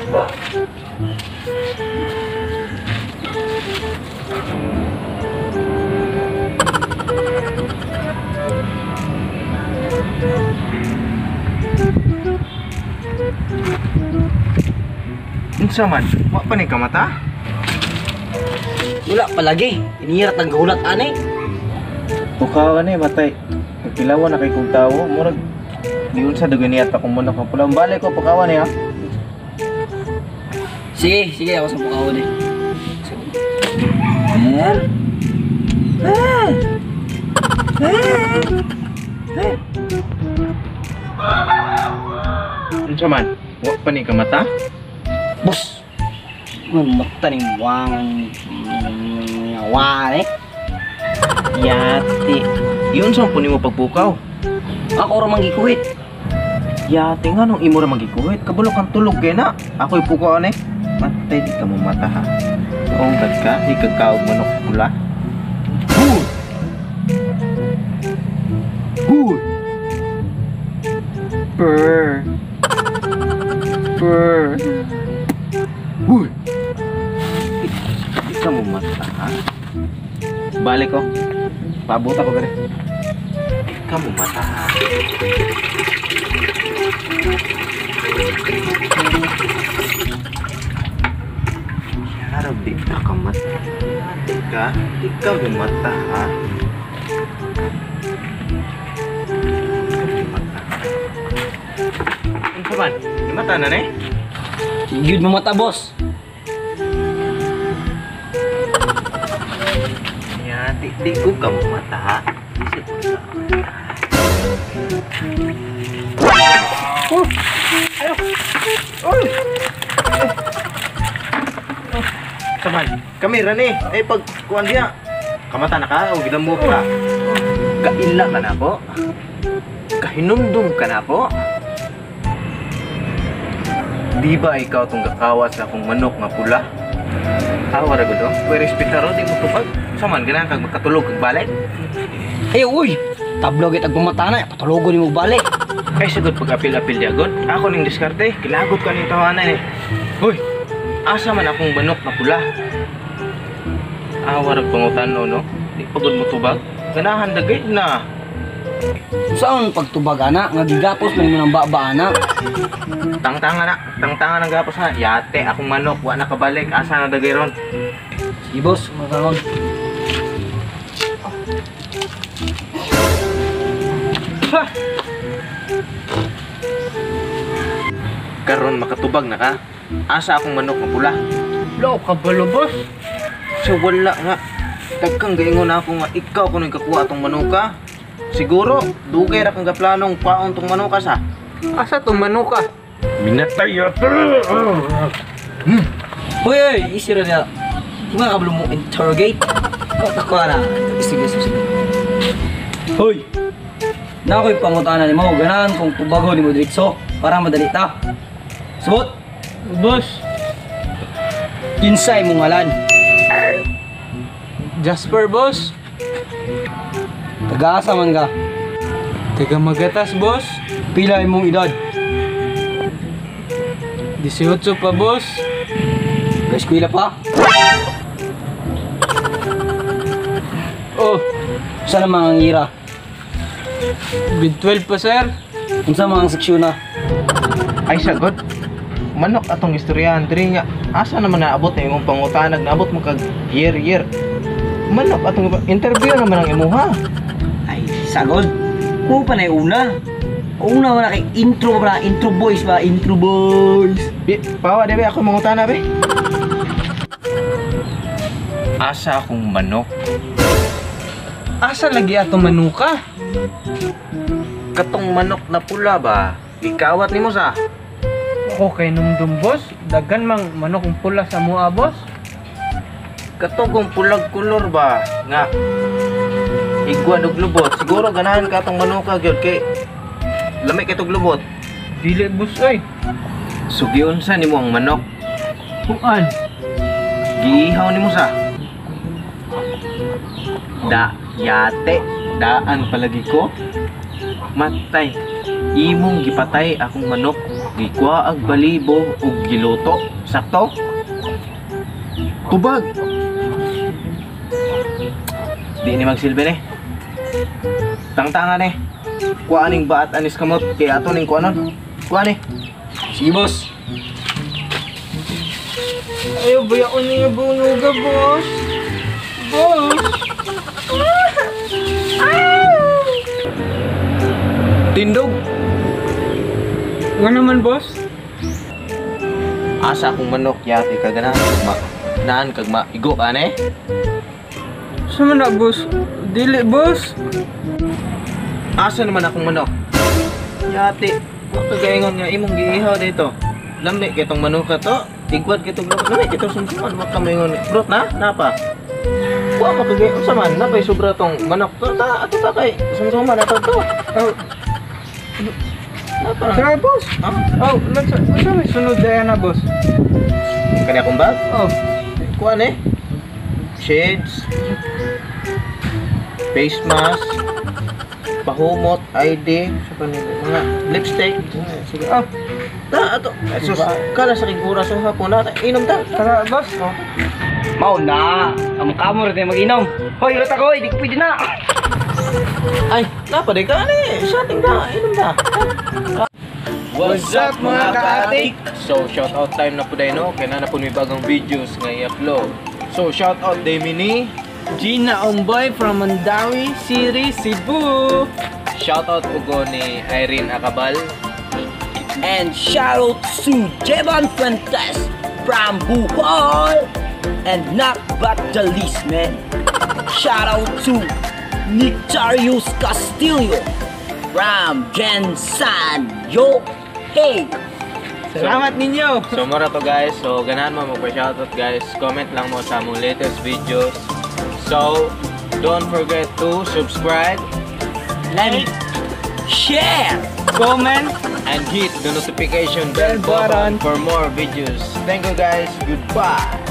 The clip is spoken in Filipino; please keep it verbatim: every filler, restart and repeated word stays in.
Unsa man? Wa pa ni kamata? Wala palagi. Inirat ang gahulat ani. Bukawan eh, matay. Pagkilawan na kay kong tao, murag diun sa duganiyat akong manok ang pula. Balik ko, pagkawan eh ha. Sige, sige ako sa pukawon eh. Ayan. Ah. Ah. Unsa man? Wa pa ni kamata? Bos. Mamata ni wang wang eh. Yati. Yun sa po nimo pagpukaw. Ako ra manggikuhit. Yati nga nung imo ra magikuhit. Kabalo kang tulog kay na. Ako'y pukaw ni. Matay di ka mo mata ha. Kung ka, di ka kaog manok pula. Huy! Huy! Purr! Purr! Huy! Di ka mo mata ha. Balik ko. Pabuta ko gani. Di ka mo mata ha. Harap di ka ka mata. Di ka, di ka mo mata ha. Ano man? Di mata na na eh? Yun mo mata, boss. Di, di ko ka mo mata ha. Oh! Ayaw! Oh! Saman, kamera ni. Eh pag kuan dia, kamata na ka o gidamo ka. Kaila ka na po. Kahinumdum ka na po. Di ba ikaw tong gakawas sa akong manok nga pula? Awa ra gud oh. Kuy respetaro di mo tupag. Saman ganahan kag makatulog kag balik. Hey, uy! Tablo git ag pumata na, patulugon nimo balik. Ay sagod pag apil-apil diagon. Ako ning diskarte, kilagot ka ning tawanan eh. Hoy, asa man akong manok na pula? Awa ra pangutano no. Di pagod mo tubag. Ganahan dagay na. Saan pagtubag ana nga gigapos man mo nang baba ana? Tangtanga na, tangtanga nang gapos ha. Yate akong manok wa na kabalik. Asa na dagay ron? Si boss, magkaroon. Ha! Karon makatubag na ka. Asa akong manok nga pula? Lo ka balo, boss. So wala nga. Dagkang gaingon ako nga ikaw kuno kakuha atong manuka. Siguro dugay ra kang gaplanong paon tong manuka sa. Asa tong manuka? Minatay ato. Hmm. Hoy, hoy, isira na. Di ba kabalo mo interrogate? Ako na. Sige, sige. Hoy. Na ako'y pangutana ni mo, ganahan kung tubago ni mo diretso para madali ta. Subot. Boss. Kinsay mo ngalan? Jasper, boss. Taga-asa man ka? Taga Magatas, boss. Pila imong edad? eighteen pa, boss. Eskwela pa? Oh, Saan ang mga ngira? grade twelve pa, sir. Unsa mga seksyon na? Ay sagot. Manok atong istoryahan diri nga. Asa naman naabot na imong pangutanag, naabot mo kag year year. Manok atong interview naman ang imuha. Ay, sagod. Kung pa na yung una. Una wala kay intro ba? Intro boys ba? Intro boys. Bi, pawa debe ako mangutana be. Asa akong manok. Asa lagi ato manuka? Katong manok na pula ba? Ikawat nimo sa. Ako kay numdum, boss. Dagan mang manok ang pula sa mua, boss. Katong kung pulag kulor ba? Nga. Igwan og lubot. Siguro ganahan ka atong manuka gyud kay lamay kay tog lubot. Dili, boss, oy. Sugyon sa nimo ang manok. Kuan? Giihaw nimo sa. Da yate daan palagi ko. Matay. Imong gipatay akong manok. Gikuha ag balibo ug giluto. Sakto? Tubag. Di ni magsilbi ni. Tangtangan ni. Kuha aning baat anis kamot kay ato ning kuanon. Kuha ni. Sige, boss. Ayaw, bayaon niya bunuga, boss. Boss. Tindog. Nga naman, boss. Asa akong manok yati ka gana kagma. Naan kagma igo ane. Sama na, boss. Dili, boss. Asa naman akong manok? Yati. Kagaingon nga imong giihaw dito. Lami kitong manok ka to. Tigwad kitong lami kitong sumsuman wa kamaingon. Brot na napa. Wa makagay unsa man napay sobra tong manok to ta ato ta kay sumsuman ato to. Oh, Napa? tara, boss. Ha? Oh, let's sa may sunod daya na, boss. Kani akong bag? Oh, Kuha ni. Shades. Face mask. Pahumot, I D, sa kanila, mga lipstick. Sige. oh, Ta ato. Sus, kala sa kigura sa hapon na inom ta. tara, boss. Oh. Mau na. Ang kamo rin mag-inom. Hoy, ulit ako. Hindi ko pwede na. Ay, napaday ka ni. Sa ating na, inom ta. What's up, mga ka-atik? So, shout out time na po dahil no. Kaya na po may bagong videos nga i-upload. So, shout out day mini. Gina Omboy from Mandawi City, Cebu. Shout out po ko ni Irene Acabal. And shout out to Jevan Fuentes from Bohol. And not but the least, man. Shout out to Nictarius Castillo from Gensan. Yo, hey. Salamat ninyo. So, mura to guys. So, ganahan mo magpa-shoutout guys. Comment lang mo sa among latest videos. So, don't forget to subscribe Like, share. Comment. and hit the notification bell Bell button. button for more videos. Thank you guys. Goodbye.